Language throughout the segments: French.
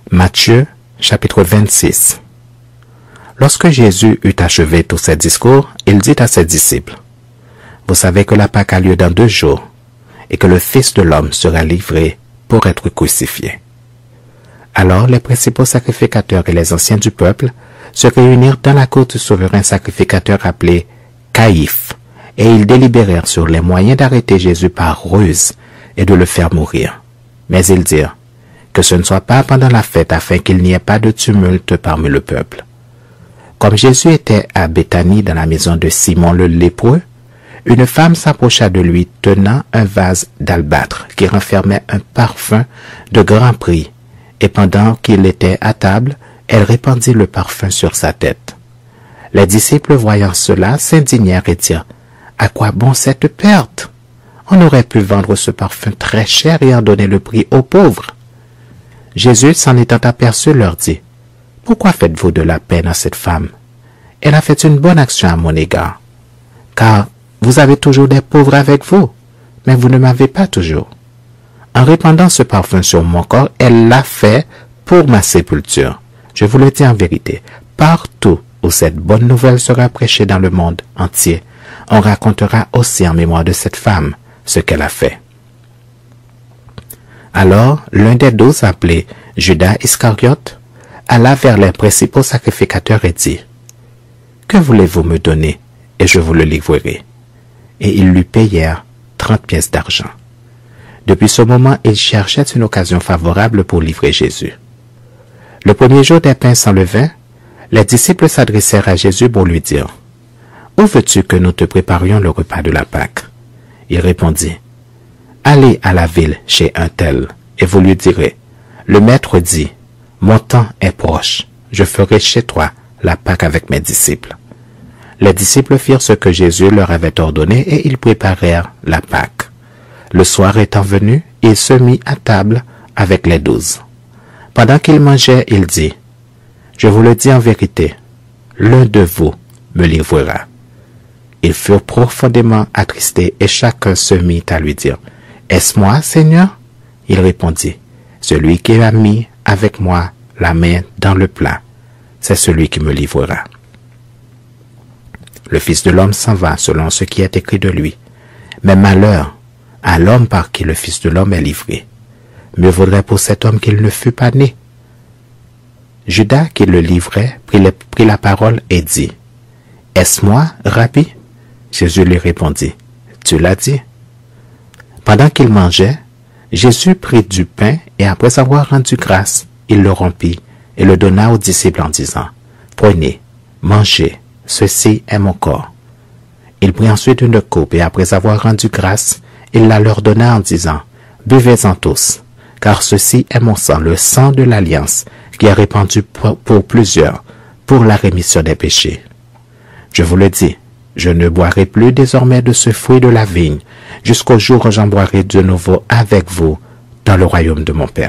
Matthieu, chapitre 26. Lorsque Jésus eut achevé tous ses discours, il dit à ses disciples, « Vous savez que la Pâque a lieu dans 2 jours, et que le Fils de l'homme sera livré pour être crucifié. » Alors les principaux sacrificateurs et les anciens du peuple se réunirent dans la cour du souverain sacrificateur appelé Caïphe, et ils délibérèrent sur les moyens d'arrêter Jésus par ruse et de le faire mourir. Mais ils dirent, que ce ne soit pas pendant la fête afin qu'il n'y ait pas de tumulte parmi le peuple. Comme Jésus était à Béthanie dans la maison de Simon le lépreux, une femme s'approcha de lui tenant un vase d'albâtre qui renfermait un parfum de grand prix, et pendant qu'il était à table, elle répandit le parfum sur sa tête. Les disciples voyant cela s'indignèrent et dirent, « À quoi bon cette perte? On aurait pu vendre ce parfum très cher et en donner le prix aux pauvres. » Jésus, s'en étant aperçu, leur dit, « Pourquoi faites-vous de la peine à cette femme? Elle a fait une bonne action à mon égard. Car vous avez toujours des pauvres avec vous, mais vous ne m'avez pas toujours. En répandant ce parfum sur mon corps, elle l'a fait pour ma sépulture. Je vous le dis en vérité, partout où cette bonne nouvelle sera prêchée dans le monde entier, on racontera aussi en mémoire de cette femme ce qu'elle a fait. » Alors, l'un des 12, appelé Judas Iscariote, alla vers les principaux sacrificateurs et dit, « Que voulez-vous me donner, et je vous le livrerai. » Et ils lui payèrent 30 pièces d'argent. Depuis ce moment, ils cherchaient une occasion favorable pour livrer Jésus. Le premier jour des pains sans levain, les disciples s'adressèrent à Jésus pour lui dire, « Où veux-tu que nous te préparions le repas de la Pâque? » Il répondit, « Allez à la ville chez un tel, et vous lui direz, « Le maître dit, mon temps est proche, je ferai chez toi la Pâque avec mes disciples. » Les disciples firent ce que Jésus leur avait ordonné et ils préparèrent la Pâque. Le soir étant venu, il se mit à table avec les 12. Pendant qu'il mangeait, il dit, « Je vous le dis en vérité, l'un de vous me livrera. » Ils furent profondément attristés et chacun se mit à lui dire, « Est-ce moi, Seigneur? » Il répondit, « Celui qui a mis avec moi la main dans le plat, c'est celui qui me livrera. » Le Fils de l'homme s'en va selon ce qui est écrit de lui. Mais malheur à l'homme par qui le Fils de l'homme est livré. Mieux vaudrait pour cet homme qu'il ne fût pas né. Judas, qui le livrait, prit la parole et dit, « Est-ce moi, Rabbi? » Jésus lui répondit, « Tu l'as dit. » Pendant qu'il mangeait, Jésus prit du pain et après avoir rendu grâce, il le rompit et le donna aux disciples en disant, « Prenez, mangez, ceci est mon corps. » Il prit ensuite une coupe et après avoir rendu grâce, il la leur donna en disant, « Buvez-en tous, car ceci est mon sang, le sang de l'alliance, qui est répandu pour plusieurs, pour la rémission des péchés. Je vous le dis, je ne boirai plus désormais de ce fruit de la vigne, jusqu'au jour où j'en boirai de nouveau avec vous dans le royaume de mon Père. »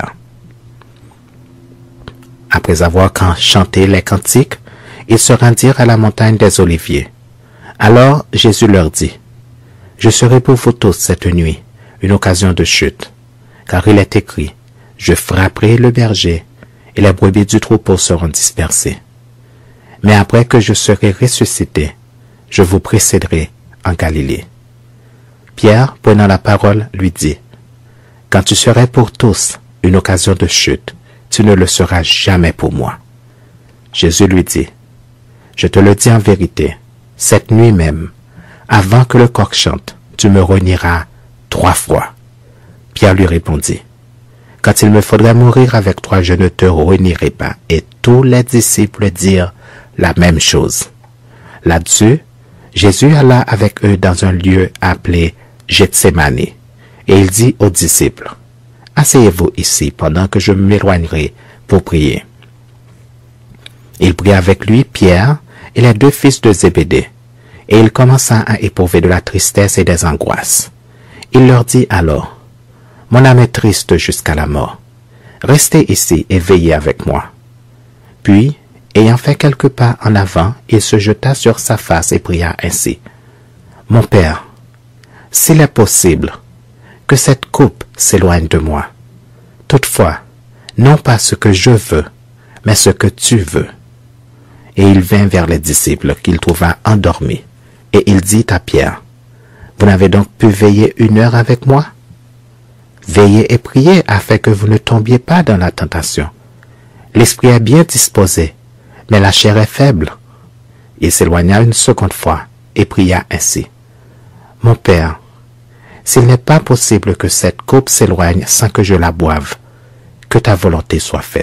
Après avoir chanté les cantiques, ils se rendirent à la montagne des Oliviers. Alors Jésus leur dit, « Je serai pour vous tous cette nuit une occasion de chute, car il est écrit, je frapperai le berger, et les brebis du troupeau seront dispersées. Mais après que je serai ressuscité, je vous précéderai en Galilée. » Pierre, prenant la parole, lui dit, « Quand tu serais pour tous une occasion de chute, tu ne le seras jamais pour moi. » Jésus lui dit, « Je te le dis en vérité, cette nuit même, avant que le coq chante, tu me renieras 3 fois. » Pierre lui répondit, « Quand il me faudrait mourir avec toi, je ne te renierai pas. » Et tous les disciples dirent la même chose. Là-dessus, Jésus alla avec eux dans un lieu appelé Gethsémane, et il dit aux disciples, « Asseyez-vous ici pendant que je m'éloignerai pour prier. » Il prit avec lui Pierre et les 2 fils de Zébédée, et il commença à éprouver de la tristesse et des angoisses. Il leur dit alors, « Mon âme est triste jusqu'à la mort. Restez ici et veillez avec moi. » Puis, ayant fait quelques pas en avant, il se jeta sur sa face et pria ainsi, « Mon Père, s'il est possible, que cette coupe s'éloigne de moi. Toutefois, non pas ce que je veux, mais ce que tu veux. » Et il vint vers les disciples qu'il trouva endormis, et il dit à Pierre, « Vous n'avez donc pu veiller 1 heure avec moi? Veillez et priez afin que vous ne tombiez pas dans la tentation. L'esprit est bien disposé, mais la chair est faible. » Il s'éloigna une seconde fois et pria ainsi, « Mon Père, s'il n'est pas possible que cette coupe s'éloigne sans que je la boive, que ta volonté soit faite. »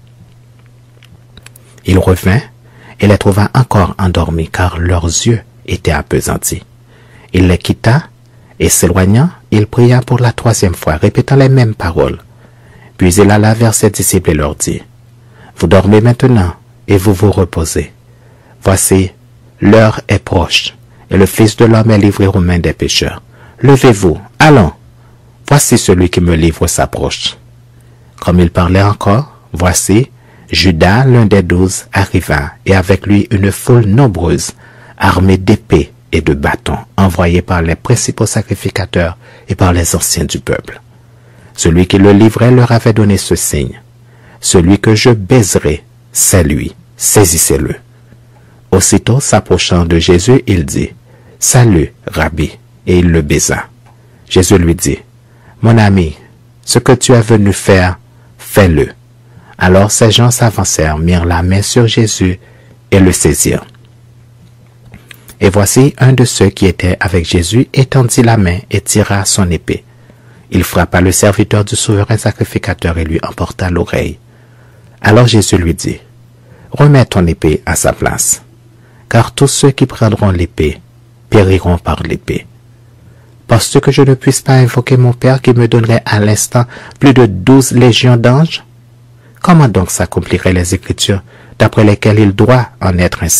Il revint et les trouva encore endormis, car leurs yeux étaient appesantis. Il les quitta et s'éloignant, il pria pour la 3e fois, répétant les mêmes paroles. Puis il alla vers ses disciples et leur dit, « Vous dormez maintenant et vous vous reposez. Voici, l'heure est proche, et le Fils de l'homme est livré aux mains des pécheurs. Levez-vous, allons, voici celui qui me livre s'approche. » Comme il parlait encore, voici, Judas, l'un des 12, arriva, et avec lui une foule nombreuse, armée d'épées et de bâtons, envoyés par les principaux sacrificateurs et par les anciens du peuple. Celui qui le livrait leur avait donné ce signe. « Celui que je baiserai, c'est lui, saisissez-le. » Aussitôt s'approchant de Jésus, il dit, « Salut, Rabbi » et il le baisa. Jésus lui dit, « Mon ami, ce que tu es venu faire, fais-le. » Alors ces gens s'avancèrent, mirent la main sur Jésus et le saisirent. Et voici un de ceux qui étaient avec Jésus étendit la main et tira son épée. Il frappa le serviteur du souverain sacrificateur et lui emporta l'oreille. Alors Jésus lui dit, « Remets ton épée à sa place, car tous ceux qui prendront l'épée périront par l'épée. Penses-tu que je ne puisse pas invoquer mon Père qui me donnerait à l'instant plus de 12 légions d'anges? Comment donc s'accompliraient les Écritures d'après lesquelles il doit en être ainsi? »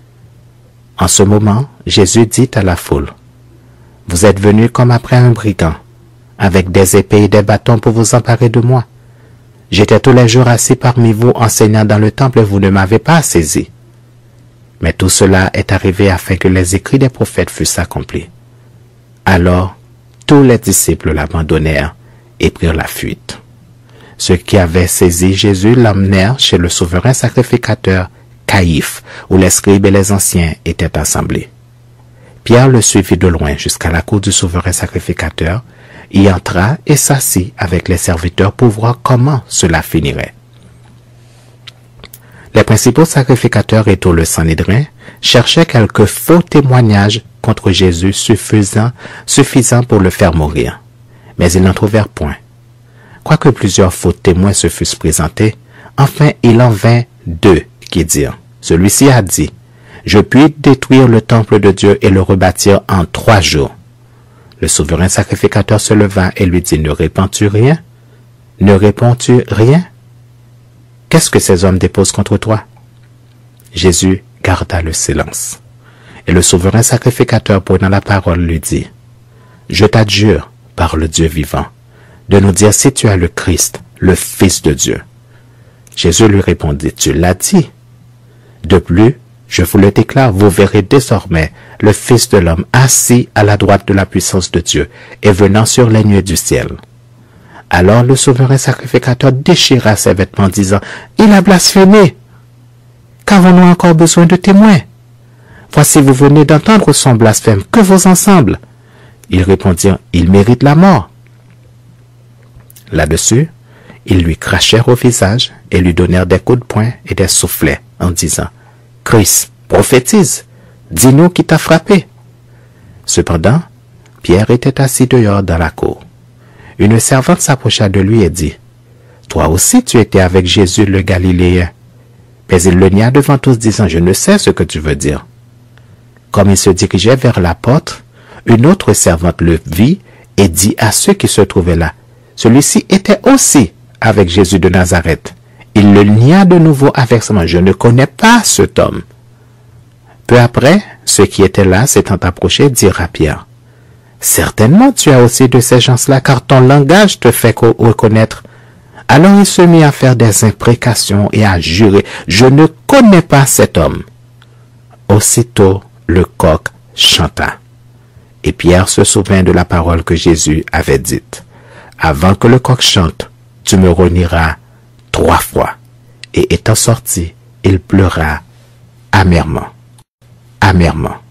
En ce moment, Jésus dit à la foule, « Vous êtes venus comme après un brigand, avec des épées et des bâtons pour vous emparer de moi. J'étais tous les jours assis parmi vous enseignant dans le temple et vous ne m'avez pas saisi. Mais tout cela est arrivé afin que les écrits des prophètes fussent accomplis. » Alors, tous les disciples l'abandonnèrent et prirent la fuite. Ceux qui avaient saisi Jésus l'emmenèrent chez le souverain sacrificateur Caïphe, où les scribes et les anciens étaient assemblés. Pierre le suivit de loin jusqu'à la cour du souverain sacrificateur, y entra et s'assit avec les serviteurs pour voir comment cela finirait. Les principaux sacrificateurs et tout le Sanhédrin cherchaient quelques faux témoignages contre Jésus suffisants pour le faire mourir, mais ils n'en trouvèrent point. Quoique plusieurs faux témoins se fussent présentés, enfin il en vint 2 qui dirent, « Celui-ci a dit, je puis détruire le temple de Dieu et le rebâtir en 3 jours. » Le souverain sacrificateur se leva et lui dit, « Ne réponds-tu rien? Ne réponds-tu rien? Qu'est-ce que ces hommes déposent contre toi? » Jésus garda le silence. Et le souverain sacrificateur prenant la parole lui dit, « Je t'adjure, par le Dieu vivant, de nous dire si tu es le Christ, le Fils de Dieu. » Jésus lui répondit, « Tu l'as dit. De plus, je vous le déclare, vous verrez désormais le Fils de l'homme assis à la droite de la puissance de Dieu et venant sur les nuées du ciel. » Alors le souverain sacrificateur déchira ses vêtements, disant, « Il a blasphémé. Qu'avons-nous encore besoin de témoins? Voici, vous venez d'entendre son blasphème. Que vaut ensemble? » Ils répondirent, « Il mérite la mort. » Là-dessus, ils lui crachèrent au visage et lui donnèrent des coups de poing et des soufflets en disant, « Christ, prophétise, dis-nous qui t'a frappé. » Cependant, Pierre était assis dehors dans la cour. Une servante s'approcha de lui et dit, « Toi aussi tu étais avec Jésus le Galiléen. » Mais il le nia devant tous, disant, « Je ne sais ce que tu veux dire. » Comme il se dirigeait vers la porte, une autre servante le vit et dit à ceux qui se trouvaient là, « Celui-ci était aussi avec Jésus de Nazareth. » Il le nia de nouveau avec sa main, « Je ne connais pas cet homme. » Peu après, ceux qui étaient là, s'étant approchés, dirent à Pierre, « Certainement tu as aussi de ces gens-là, car ton langage te fait reconnaître. » Alors il se mit à faire des imprécations et à jurer, « Je ne connais pas cet homme. » Aussitôt, le coq chanta. Et Pierre se souvint de la parole que Jésus avait dite, « Avant que le coq chante, tu me renieras 3 fois, et étant sorti, il pleura amèrement. Amèrement.